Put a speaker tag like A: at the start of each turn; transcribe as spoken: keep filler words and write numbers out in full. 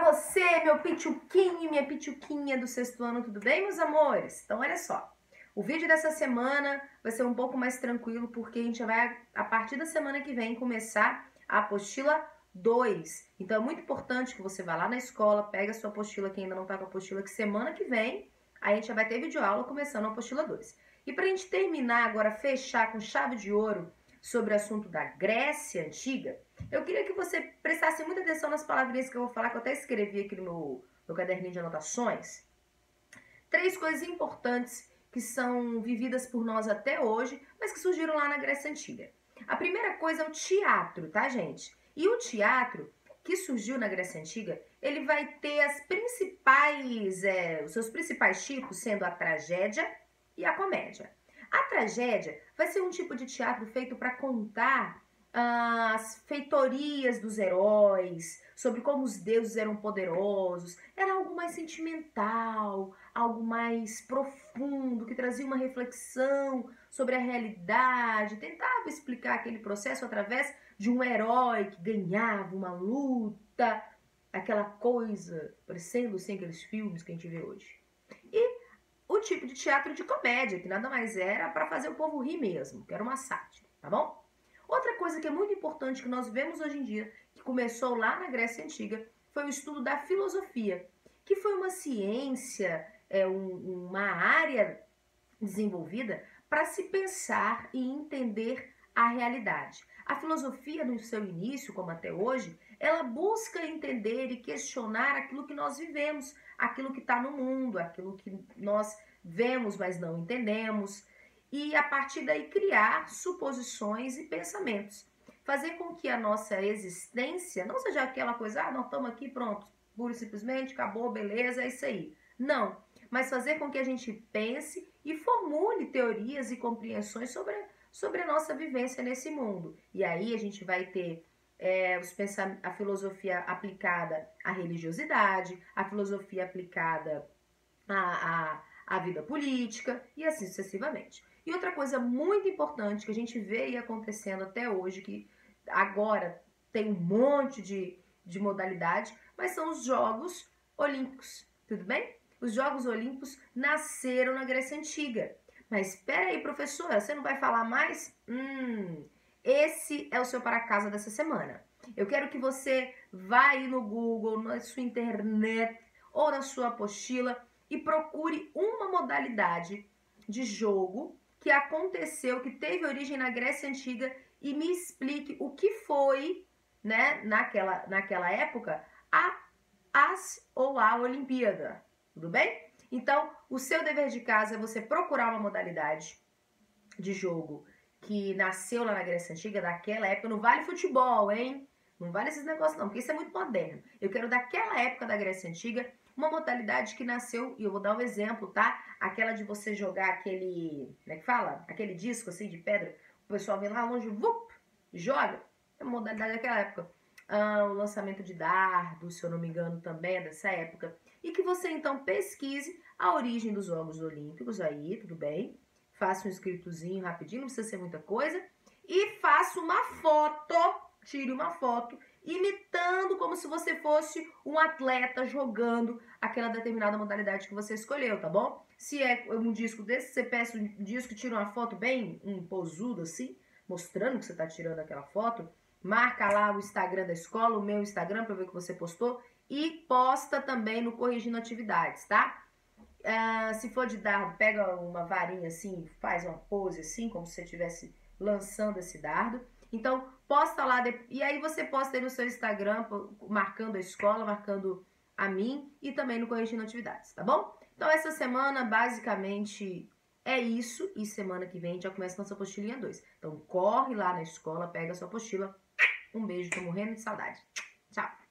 A: você, meu pituquinho e minha pituquinha do sexto ano, tudo bem, meus amores? Então, olha só, o vídeo dessa semana vai ser um pouco mais tranquilo, porque a gente vai, a partir da semana que vem, começar a apostila dois. Então, é muito importante que você vá lá na escola, pega a sua apostila, que ainda não tá com a apostila, que semana que vem, a gente já vai ter videoaula começando a apostila dois. E pra gente terminar agora, fechar com chave de ouro sobre o assunto da Grécia Antiga, eu queria que você prestasse muita atenção nas palavrinhas que eu vou falar, que eu até escrevi aqui no meu, meu caderninho de anotações. Três coisas importantes que são vividas por nós até hoje, mas que surgiram lá na Grécia Antiga. A primeira coisa é o teatro, tá, gente? E o teatro que surgiu na Grécia Antiga, ele vai ter as principais, é, os seus principais tipos, sendo a tragédia e a comédia. A tragédia vai ser um tipo de teatro feito para contar ah, as feitorias dos heróis, sobre como os deuses eram poderosos. Era algo mais sentimental, algo mais profundo, que trazia uma reflexão sobre a realidade, tentava explicar aquele processo através de um herói que ganhava uma luta, aquela coisa, parecendo assim aqueles filmes que a gente vê hoje. E o tipo de teatro de comédia, que nada mais era para fazer o povo rir mesmo, que era uma sátira, tá bom? Outra coisa que é muito importante que nós vemos hoje em dia, que começou lá na Grécia Antiga, foi o estudo da filosofia, que foi uma ciência, é, um, uma área desenvolvida para se pensar e entender a realidade. A filosofia, no seu início, como até hoje, ela busca entender e questionar aquilo que nós vivemos, aquilo que está no mundo, aquilo que nós vemos, mas não entendemos, e a partir daí criar suposições e pensamentos. Fazer com que a nossa existência não seja aquela coisa, ah, nós estamos aqui, pronto, pura e simplesmente, acabou, beleza, é isso aí. Não, mas fazer com que a gente pense e formule teorias e compreensões sobre, sobre a nossa vivência nesse mundo. E aí a gente vai ter é, os a filosofia aplicada à religiosidade, a filosofia aplicada à, à, à vida política e assim sucessivamente. E outra coisa muito importante que a gente vê aí acontecendo até hoje, que agora tem um monte de, de modalidade, mas são os Jogos Olímpicos, tudo bem? Os Jogos Olímpicos nasceram na Grécia Antiga. Mas espera aí, professora, você não vai falar mais? Hum, esse é o seu para casa dessa semana. Eu quero que você vá aí no Google, na sua internet ou na sua apostila e procure uma modalidade de jogo que aconteceu, que teve origem na Grécia Antiga e me explique o que foi, né, naquela, naquela época, a as ou a Olimpíada. Tudo bem? Então, o seu dever de casa é você procurar uma modalidade de jogo que nasceu lá na Grécia Antiga, daquela época. Não vale futebol, hein? Não vale esses negócios não, porque isso é muito moderno. Eu quero daquela época da Grécia Antiga, uma modalidade que nasceu, e eu vou dar um exemplo, tá? Aquela de você jogar aquele, como é que fala? Aquele disco assim de pedra, o pessoal vem lá longe, vup, joga. É uma modalidade daquela época. Ah, o lançamento de dardos, se eu não me engano, também é dessa época. E que você, então, pesquise a origem dos Jogos Olímpicos aí, tudo bem? Faça um escritozinho rapidinho, não precisa ser muita coisa. E faça uma foto, tire uma foto, imitando como se você fosse um atleta jogando aquela determinada modalidade que você escolheu, tá bom? Se é um disco desse, você peça um disco, tira uma foto bem um posudo assim, mostrando que você tá tirando aquela foto. Marca lá o Instagram da escola, o meu Instagram, para ver o que você postou. E posta também no Corrigindo Atividades, tá? Uh, se for de dardo, pega uma varinha assim, faz uma pose assim, como se você estivesse lançando esse dardo. Então, posta lá. De... E aí você posta aí no seu Instagram, marcando a escola, marcando a mim e também no Corrigindo Atividades, tá bom? Então, essa semana, basicamente... é isso, e semana que vem a gente já começa a nossa apostilinha dois. Então corre lá na escola, pega a sua apostila. Um beijo, tô morrendo de saudade. Tchau!